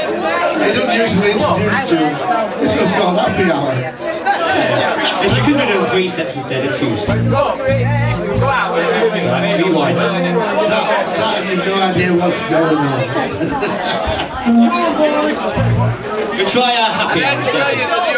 They don't usually introduce tunes. This one's called Happy Hour. If you could have done 3 sets instead of 2. Right, rewind. That I have no idea what's going on. We'll try our Happy Hour instead.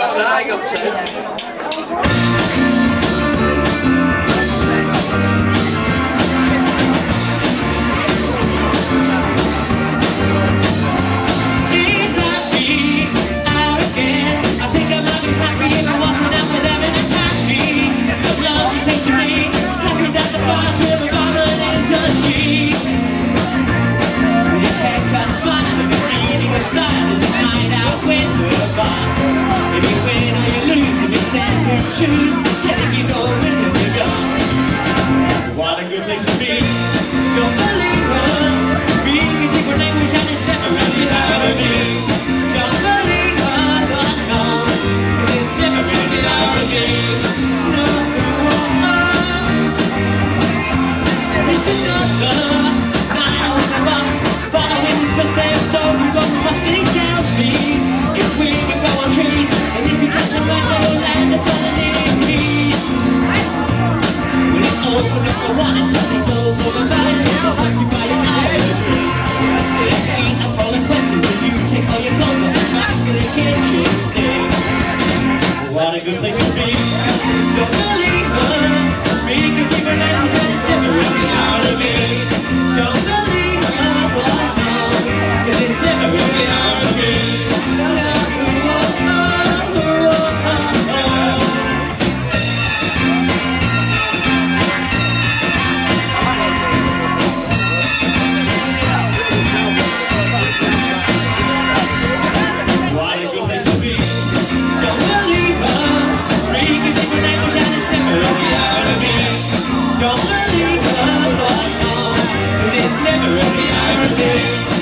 Choose, take it all with you go. What a good place to be. Don't believe her. Being a different language and it's never really out of me. Don't believe her, but no, it's never really out of me. No, this is another night on the bus. Following his footsteps, so you go from us and he tells me if we can go on trees and if we catch a man, they'll land the open up the one and something goes for the night. So hard you buy your eyes. It ain't up all the questions if you take all your clothes off and back to the kitchen sink. What a good place to be. Don't believe her. Being a giver and it's never really out of me. Don't believe her, but no, 'cause it's never really out of me. Don't believe her, but no, 'cause it's never really out of me.